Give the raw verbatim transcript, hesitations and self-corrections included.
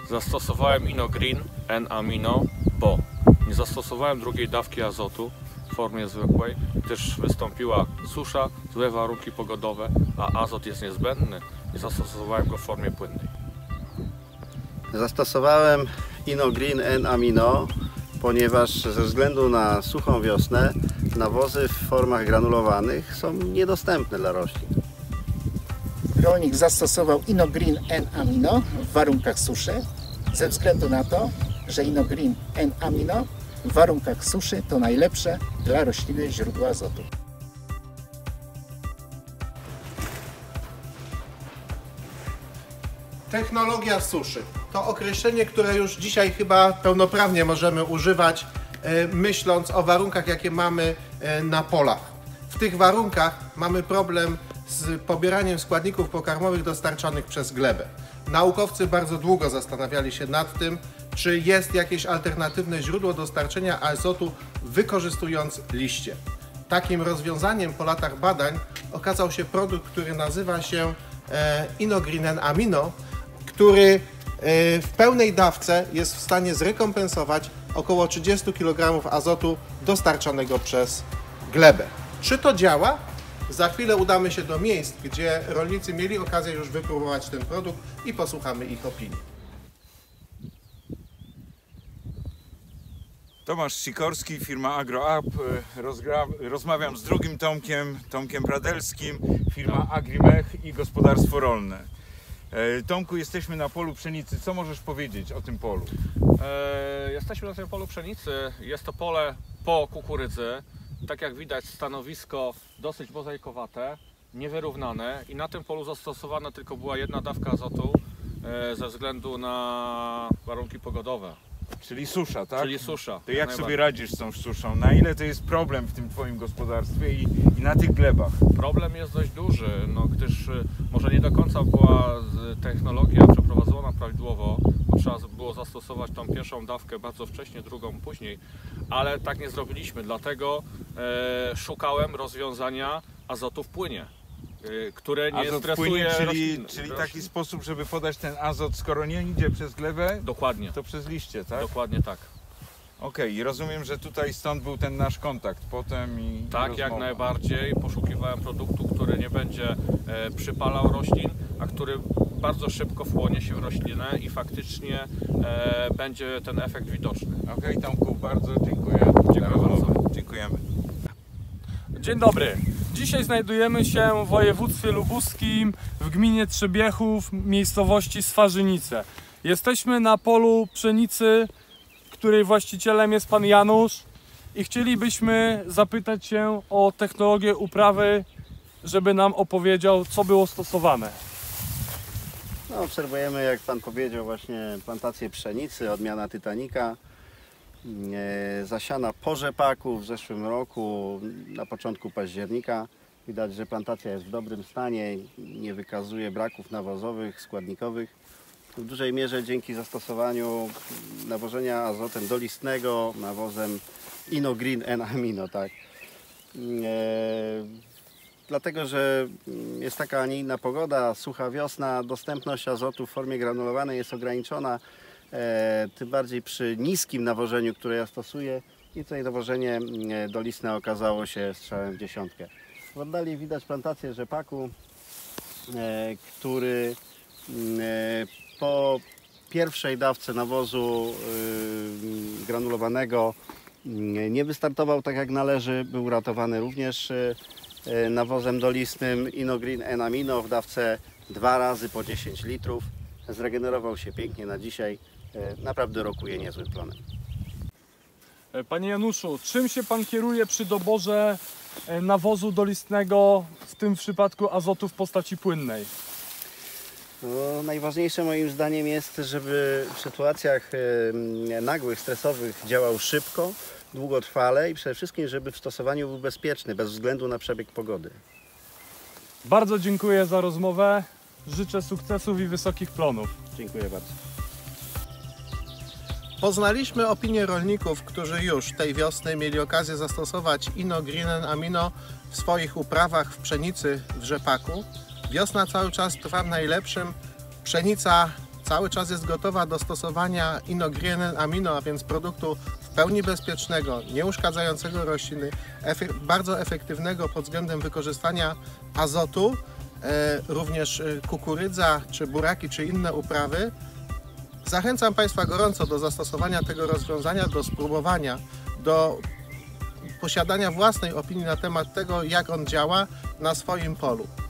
Zastosowałem InnoGreen N-Amino, bo nie zastosowałem drugiej dawki azotu w formie zwykłej, gdyż wystąpiła susza, złe warunki pogodowe, a azot jest niezbędny i zastosowałem go w formie płynnej. Zastosowałem InnoGreen N-Amino, ponieważ ze względu na suchą wiosnę nawozy w formach granulowanych są niedostępne dla roślin. Rolnik zastosował InnoGreen N-Amino w warunkach suszy ze względu na to, że InnoGreen N-Amino w warunkach suszy to najlepsze dla rośliny źródło azotu. Technologia suszy to określenie, które już dzisiaj chyba pełnoprawnie możemy używać, myśląc o warunkach, jakie mamy na polach. W tych warunkach mamy problem z pobieraniem składników pokarmowych dostarczanych przez glebę. Naukowcy bardzo długo zastanawiali się nad tym, czy jest jakieś alternatywne źródło dostarczenia azotu wykorzystując liście. Takim rozwiązaniem po latach badań okazał się produkt, który nazywa się InnoGreen N-Amino, który w pełnej dawce jest w stanie zrekompensować około trzydzieści kilogramów azotu dostarczanego przez glebę. Czy to działa? Za chwilę udamy się do miejsc, gdzie rolnicy mieli okazję już wypróbować ten produkt i posłuchamy ich opinii. Tomasz Sikorski, firma AgroUp. Rozmawiam z drugim Tomkiem, Tomkiem Pradelskim, firma Agrimech i gospodarstwo rolne. Tomku, jesteśmy na polu pszenicy. Co możesz powiedzieć o tym polu? E, jesteśmy na tym polu pszenicy. Jest to pole po kukurydzy. Tak jak widać, stanowisko dosyć mozaikowate, niewyrównane i na tym polu zastosowana tylko była jedna dawka azotu e, ze względu na warunki pogodowe. Czyli susza, tak? Czyli susza. To jak sobie radzisz z tą suszą? Na ile to jest problem w tym Twoim gospodarstwie i, i na tych glebach? Problem jest dość duży, no, gdyż może nie do końca była technologia przeprowadzona prawidłowo, bo trzeba było zastosować tą pierwszą dawkę bardzo wcześnie, drugą później, ale tak nie zrobiliśmy, dlatego e, szukałem rozwiązania azotu w płynie, e, które nie azot stresuje płynie, czyli, roślin, czyli roślin. taki sposób, żeby podać ten azot, skoro nie idzie przez glebę, Dokładnie. to przez liście, tak? Dokładnie tak. Okej, okay, rozumiem, że tutaj stąd był ten nasz kontakt potem i Tak, i jak rozmowa. najbardziej. Poszukiwałem produktu, który nie będzie e, przypalał roślin, a który bardzo szybko wchłonie się w roślinę i faktycznie e, będzie ten efekt widoczny. Okej, okay, Tomku, bardzo dziękuję. Dziękuję bardzo. Dziękujemy. Dzień dobry. Dzisiaj znajdujemy się w województwie lubuskim, w gminie Trzebiechów, miejscowości Swarzynice. Jesteśmy na polu pszenicy, której właścicielem jest pan Janusz i chcielibyśmy zapytać się o technologię uprawy, żeby nam opowiedział, co było stosowane. No, obserwujemy, jak pan powiedział, właśnie plantację pszenicy, odmiana Titanica, e, zasiana po rzepaku w zeszłym roku, na początku października. Widać, że plantacja jest w dobrym stanie, nie wykazuje braków nawozowych, składnikowych. W dużej mierze dzięki zastosowaniu nawożenia azotem dolistnego, nawozem InnoGreen N-Amino, tak. E, dlatego, że jest taka, a nie inna pogoda, sucha wiosna, dostępność azotu w formie granulowanej jest ograniczona, e, tym bardziej przy niskim nawożeniu, które ja stosuję, i tutaj nawożenie dolistne okazało się strzałem w dziesiątkę. W oddali widać plantację rzepaku, e, który e, po pierwszej dawce nawozu yy, granulowanego yy, nie wystartował tak jak należy. Był uratowany również yy, nawozem dolistnym InnoGreen N-Amino w dawce dwa razy po dziesięć litrów. Zregenerował się pięknie na dzisiaj. Yy, naprawdę rokuje niezłym plonem. Panie Januszu, czym się pan kieruje przy doborze nawozu dolistnego, w tym przypadku azotu w postaci płynnej? No, najważniejsze moim zdaniem jest, żeby w sytuacjach e, nagłych, stresowych działał szybko, długotrwale i przede wszystkim, żeby w stosowaniu był bezpieczny, bez względu na przebieg pogody. Bardzo dziękuję za rozmowę. Życzę sukcesów i wysokich plonów. Dziękuję bardzo. Poznaliśmy opinię rolników, którzy już tej wiosny mieli okazję zastosować InnoGreen N-Amino w swoich uprawach w pszenicy w rzepaku. Wiosna cały czas trwa w najlepszym. Pszenica cały czas jest gotowa do stosowania Inogreen Amino, a więc produktu w pełni bezpiecznego, nieuszkadzającego rośliny, efek bardzo efektywnego pod względem wykorzystania azotu, e, również kukurydza, czy buraki, czy inne uprawy. Zachęcam Państwa gorąco do zastosowania tego rozwiązania, do spróbowania, do posiadania własnej opinii na temat tego, jak on działa na swoim polu.